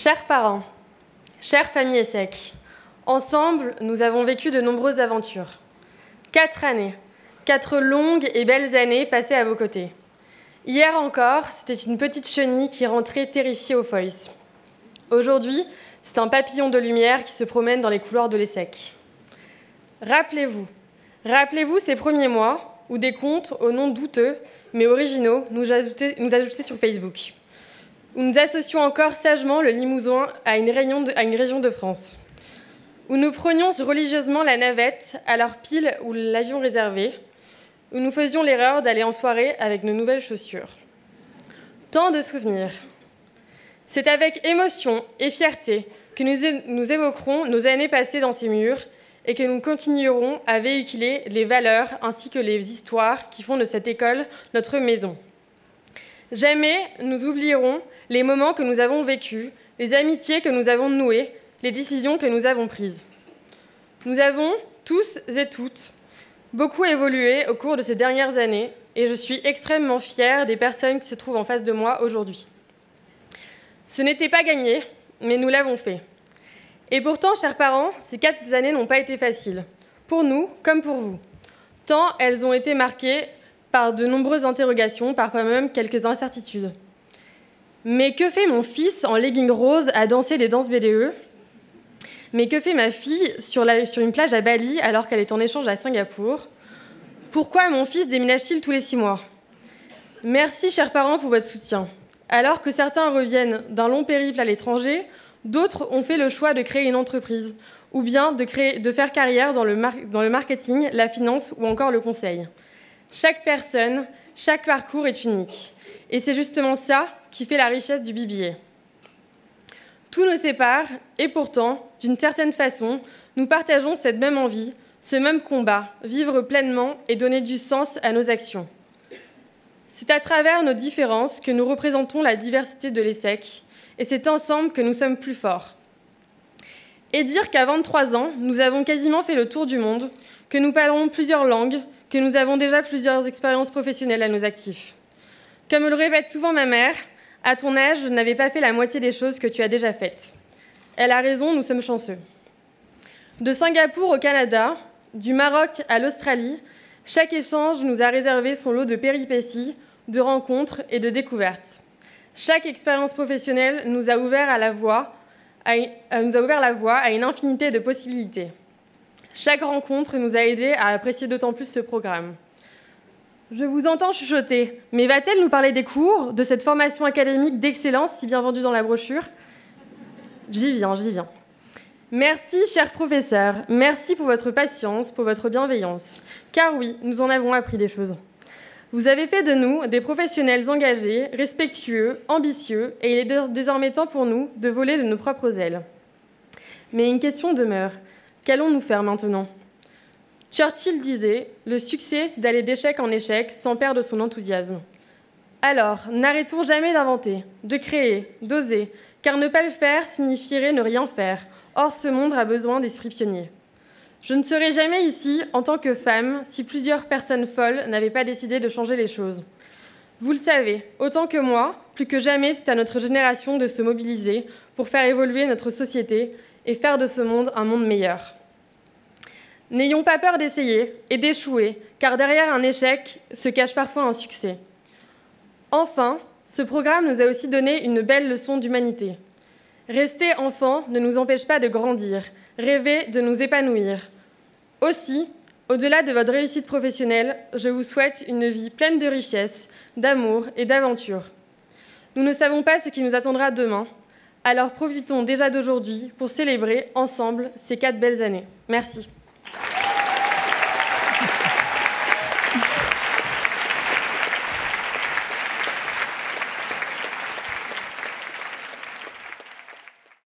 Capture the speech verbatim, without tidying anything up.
Chers parents, chère famille ESSEC, ensemble, nous avons vécu de nombreuses aventures. Quatre années, quatre longues et belles années passées à vos côtés. Hier encore, c'était une petite chenille qui rentrait terrifiée au Foïs. Aujourd'hui, c'est un papillon de lumière qui se promène dans les couloirs de l'ESSEC. Rappelez-vous, rappelez-vous ces premiers mois où des comptes au nom douteux mais originaux nous ajoutaient, nous ajoutaient sur Facebook, où nous associons encore sagement le Limousin à une, de, à une région de France, où nous prenions religieusement la navette à l'heure pile où l'avion réservé, où nous faisions l'erreur d'aller en soirée avec nos nouvelles chaussures. Tant de souvenirs. C'est avec émotion et fierté que nous, nous évoquerons nos années passées dans ces murs et que nous continuerons à véhiculer les valeurs ainsi que les histoires qui font de cette école notre maison. Jamais nous oublierons les moments que nous avons vécus, les amitiés que nous avons nouées, les décisions que nous avons prises. Nous avons, tous et toutes, beaucoup évolué au cours de ces dernières années et je suis extrêmement fière des personnes qui se trouvent en face de moi aujourd'hui. Ce n'était pas gagné, mais nous l'avons fait. Et pourtant, chers parents, ces quatre années n'ont pas été faciles, pour nous comme pour vous, tant elles ont été marquées par de nombreuses interrogations, parfois même quelques incertitudes. Mais que fait mon fils en legging rose à danser des danses B D E? Mais que fait ma fille sur, la, sur une plage à Bali alors qu'elle est en échange à Singapour? Pourquoi mon fils déménage-t-il tous les six mois? Merci, chers parents, pour votre soutien. Alors que certains reviennent d'un long périple à l'étranger, d'autres ont fait le choix de créer une entreprise ou bien de, créer, de faire carrière dans le, mar- dans le marketing, la finance ou encore le conseil. Chaque personne, chaque parcours est unique. Et c'est justement ça qui fait la richesse du B B A. Tout nous sépare et pourtant, d'une certaine façon, nous partageons cette même envie, ce même combat, vivre pleinement et donner du sens à nos actions. C'est à travers nos différences que nous représentons la diversité de l'ESSEC et c'est ensemble que nous sommes plus forts. Et dire qu'à vingt-trois ans, nous avons quasiment fait le tour du monde, que nous parlons plusieurs langues, que nous avons déjà plusieurs expériences professionnelles à nos actifs. Comme le répète souvent ma mère, à ton âge, je n'avais pas fait la moitié des choses que tu as déjà faites. Elle a raison, nous sommes chanceux. De Singapour au Canada, du Maroc à l'Australie, chaque échange nous a réservé son lot de péripéties, de rencontres et de découvertes. Chaque expérience professionnelle nous a ouvert, à la voie, à, nous a ouvert la voie à une infinité de possibilités. Chaque rencontre nous a aidés à apprécier d'autant plus ce programme. Je vous entends chuchoter, mais va-t-elle nous parler des cours, de cette formation académique d'excellence si bien vendue dans la brochure? J'y viens, j'y viens. Merci, chers professeurs, merci pour votre patience, pour votre bienveillance. Car oui, nous en avons appris des choses. Vous avez fait de nous des professionnels engagés, respectueux, ambitieux, et il est désormais temps pour nous de voler de nos propres ailes. Mais une question demeure. Qu'allons-nous faire maintenant? Churchill disait « Le succès, c'est d'aller d'échec en échec sans perdre son enthousiasme ». Alors, n'arrêtons jamais d'inventer, de créer, d'oser, car ne pas le faire signifierait ne rien faire. Or, ce monde a besoin d'esprits pionniers. Je ne serais jamais ici, en tant que femme, si plusieurs personnes folles n'avaient pas décidé de changer les choses. Vous le savez, autant que moi, plus que jamais, c'est à notre génération de se mobiliser pour faire évoluer notre société et faire de ce monde un monde meilleur. N'ayons pas peur d'essayer et d'échouer, car derrière un échec se cache parfois un succès. Enfin, ce programme nous a aussi donné une belle leçon d'humanité. Rester enfant ne nous empêche pas de grandir, rêver de nous épanouir. Aussi, au-delà de votre réussite professionnelle, je vous souhaite une vie pleine de richesse, d'amour et d'aventure. Nous ne savons pas ce qui nous attendra demain, alors profitons déjà d'aujourd'hui pour célébrer ensemble ces quatre belles années. Merci.